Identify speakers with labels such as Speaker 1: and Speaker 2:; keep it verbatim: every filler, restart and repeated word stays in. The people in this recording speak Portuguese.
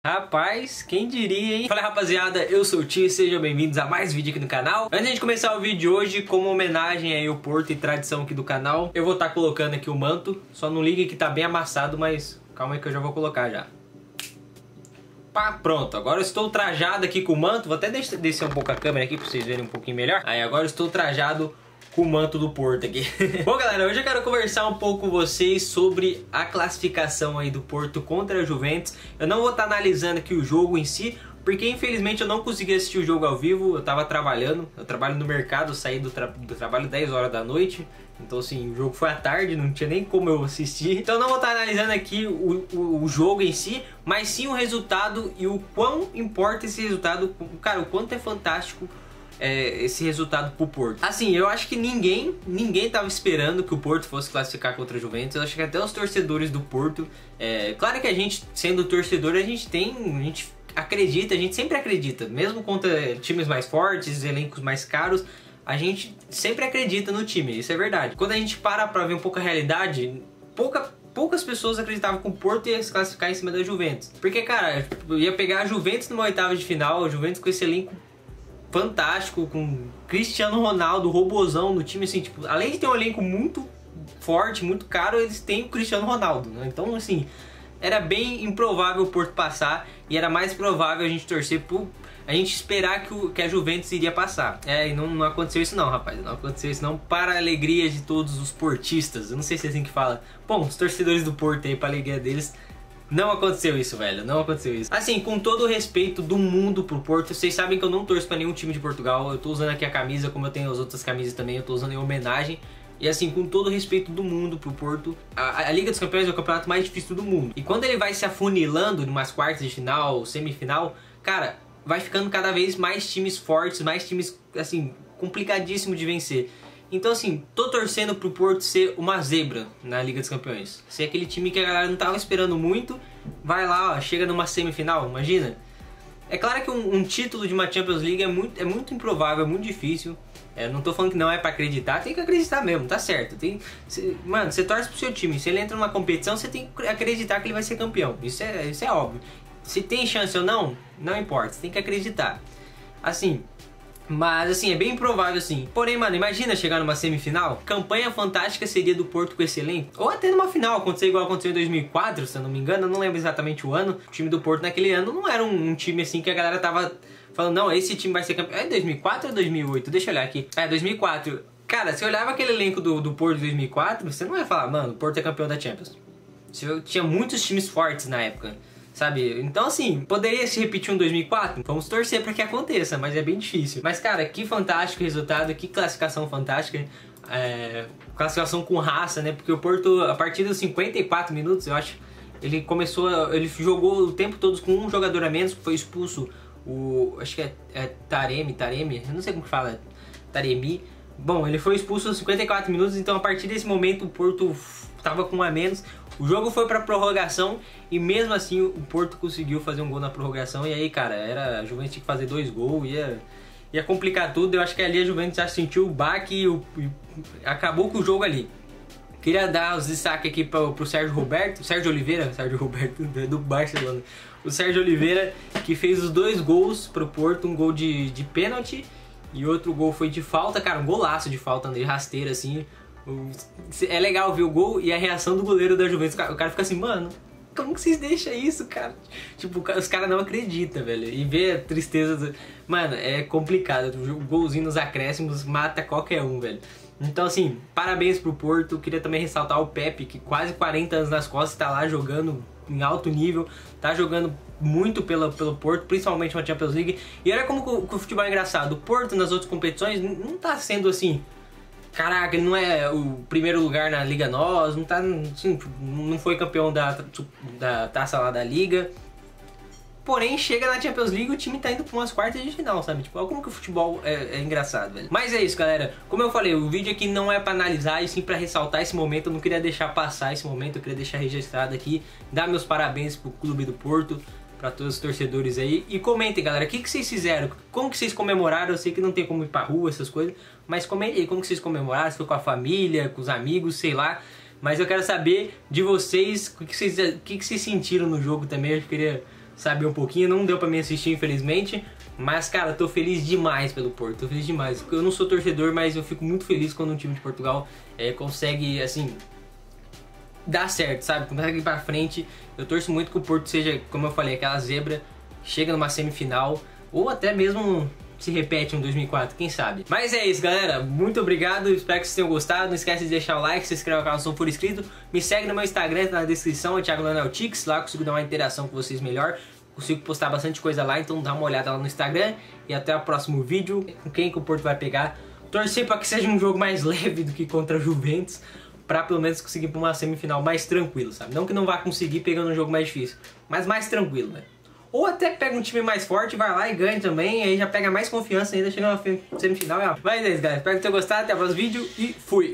Speaker 1: Rapaz, quem diria, hein? Fala rapaziada, eu sou o Ti, sejam bem-vindos a mais vídeo aqui no canal. Antes de começar o vídeo de hoje, como homenagem aí ao Porto e tradição aqui do canal, eu vou estar tá colocando aqui o manto. Só não ligue que tá bem amassado, mas calma aí que eu já vou colocar já. Pá, pronto, agora eu estou trajado aqui com o manto. Vou até descer um pouco a câmera aqui pra vocês verem um pouquinho melhor. Aí agora eu estou trajado com o manto do Porto aqui. Bom galera, hoje eu quero conversar um pouco com vocês sobre a classificação aí do Porto contra a Juventus. Eu não vou estar analisando aqui o jogo em si, porque infelizmente eu não consegui assistir o jogo ao vivo. Eu tava trabalhando, eu trabalho no mercado, eu saí do, tra do trabalho dez horas da noite. Então assim, o jogo foi à tarde, não tinha nem como eu assistir. Então eu não vou estar analisando aqui o, o, o jogo em si, mas sim o resultado e o quão importa esse resultado. Cara, o quanto é fantástico É, esse resultado pro Porto. Assim, eu acho que ninguém ninguém tava esperando que o Porto fosse classificar contra a Juventus. Eu acho que até os torcedores do Porto, é, claro que a gente, sendo torcedor, a gente tem, a gente acredita, a gente sempre acredita, mesmo contra times mais fortes, elencos mais caros, a gente sempre acredita no time, isso é verdade. Quando a gente para pra ver um pouco a realidade, pouca poucas pessoas acreditavam que o Porto ia se classificar em cima da Juventus. Porque, cara, ia pegar a Juventus numa oitava de final, a Juventus com esse elenco fantástico, com Cristiano Ronaldo, robozão no time, assim, tipo, além de ter um elenco muito forte, muito caro, eles têm o Cristiano Ronaldo, né? Então, assim, era bem improvável o Porto passar e era mais provável a gente torcer pro, a gente esperar que, o, que a Juventus iria passar. É, e não, não aconteceu isso não, rapaz, não aconteceu isso não, para a alegria de todos os portistas. Eu não sei se é assim que fala. Bom, os torcedores do Porto aí, para a alegria deles, não aconteceu isso, velho, não aconteceu isso. Assim, com todo o respeito do mundo pro Porto, vocês sabem que eu não torço pra nenhum time de Portugal. Eu tô usando aqui a camisa, como eu tenho as outras camisas também, eu tô usando em homenagem. E assim, com todo o respeito do mundo pro Porto, a, a Liga dos Campeões é o campeonato mais difícil do mundo. E quando ele vai se afunilando em umas quartas de final, semifinal, cara, vai ficando cada vez mais times fortes, mais times, assim, complicadíssimo de vencer. Então assim, tô torcendo pro Porto ser uma zebra na Liga dos Campeões. Ser aquele time que a galera não tava esperando muito, vai lá, ó, chega numa semifinal, imagina. É claro que um, um título de uma Champions League é muito, é muito improvável, é muito difícil. É, não tô falando que não é pra acreditar, tem que acreditar mesmo, tá certo. Tem, cê, mano, você torce pro seu time, se ele entra numa competição, você tem que acreditar que ele vai ser campeão. Isso é, isso é óbvio. Se tem chance ou não, não importa, você tem que acreditar. Assim... Mas assim, é bem improvável assim. Porém, mano, imagina chegar numa semifinal. Campanha fantástica seria do Porto com esse elenco. Ou até numa final, acontecer igual aconteceu em dois mil e quatro, se eu não me engano. Eu não lembro exatamente o ano. O time do Porto naquele ano não era um, um time assim que a galera tava falando, não, esse time vai ser campeão. É dois mil e quatro ou dois mil e oito? Deixa eu olhar aqui. É, dois mil e quatro. Cara, se eu olhava aquele elenco do, do Porto de dois mil e quatro, você não ia falar, mano, o Porto é campeão da Champions. Tinha muitos times fortes na época, sabe? Então assim, poderia se repetir um dois mil e quatro? Vamos torcer para que aconteça, mas é bem difícil. Mas cara, que fantástico resultado, que classificação fantástica. É, classificação com raça, né? Porque o Porto, a partir dos cinquenta e quatro minutos, eu acho, ele começou, ele jogou o tempo todo com um jogador a menos, foi expulso o, acho que é, é Taremi, Taremi, eu não sei como que fala, Taremi. Bom, ele foi expulso aos cinquenta e quatro minutos, então a partir desse momento o Porto tava com um a menos. O jogo foi pra prorrogação e mesmo assim o Porto conseguiu fazer um gol na prorrogação. E aí, cara, era, a Juventus tinha que fazer dois gols, ia, ia complicar tudo. Eu acho que ali a Juventus já sentiu o baque e, o, e acabou com o jogo ali. Queria dar os destaques aqui pro, pro Sérgio Roberto, Sérgio Oliveira, Sérgio Roberto do Barcelona. O Sérgio Oliveira que fez os dois gols pro Porto, um gol de, de pênalti e outro gol foi de falta, cara, um golaço de falta, de rasteira assim. É legal ver o gol e a reação do goleiro da Juventus. O cara fica assim, mano, como que vocês deixam isso, cara? Tipo, os caras não acreditam, velho. E ver a tristeza do... Mano, é complicado. O golzinho nos acréscimos mata qualquer um, velho. Então assim, parabéns pro Porto. Queria também ressaltar o Pepe, que quase quarenta anos nas costas, tá lá jogando em alto nível, tá jogando muito pelo, pelo Porto, principalmente na Champions League. E olha como o, o futebol é engraçado. O Porto nas outras competições não tá sendo assim, caraca, ele não é o primeiro lugar na Liga Nós, não tá, assim, não foi campeão da, da taça lá da Liga. Porém, chega na Champions League e o time tá indo pra umas quartas de final, sabe? Tipo, olha como que o futebol é, é engraçado, velho. Mas é isso, galera. Como eu falei, o vídeo aqui não é pra analisar, e sim pra ressaltar esse momento. Eu não queria deixar passar esse momento, eu queria deixar registrado aqui. Dar meus parabéns pro Clube do Porto, pra todos os torcedores aí. E comentem, galera, o que, que vocês fizeram? Como que vocês comemoraram? Eu sei que não tem como ir pra rua, essas coisas. Mas comentem aí como que vocês comemoraram, se foi com a família, com os amigos, sei lá. Mas eu quero saber de vocês, o que, que, vocês, o que, que vocês sentiram no jogo também. Eu queria saber um pouquinho. Não deu pra me assistir, infelizmente. Mas, cara, tô feliz demais pelo Porto, tô feliz demais. Eu não sou torcedor, mas eu fico muito feliz quando um time de Portugal é, consegue, assim, dar certo, sabe? Consegue ir pra frente. Eu torço muito que o Porto seja, como eu falei, aquela zebra, chega numa semifinal, ou até mesmo se repete um dois mil e quatro, quem sabe. Mas é isso, galera. Muito obrigado, espero que vocês tenham gostado. Não esquece de deixar o like, se inscreve no canal se não for inscrito. Me segue no meu Instagram, tá na descrição, é Thiago Leonel Tix. Lá eu consigo dar uma interação com vocês melhor. Consigo postar bastante coisa lá, então dá uma olhada lá no Instagram. E até o próximo vídeo. Com quem que o Porto vai pegar. Torcer para que seja um jogo mais leve do que contra a Juventus, pra pelo menos conseguir pra uma semifinal mais tranquilo, sabe? Não que não vá conseguir pegando um jogo mais difícil, mas mais tranquilo, né? Ou até pega um time mais forte, vai lá e ganha também, aí já pega mais confiança ainda, chega na semifinal. Mas é isso, galera. Espero que tenham gostado, até o próximo vídeo e fui!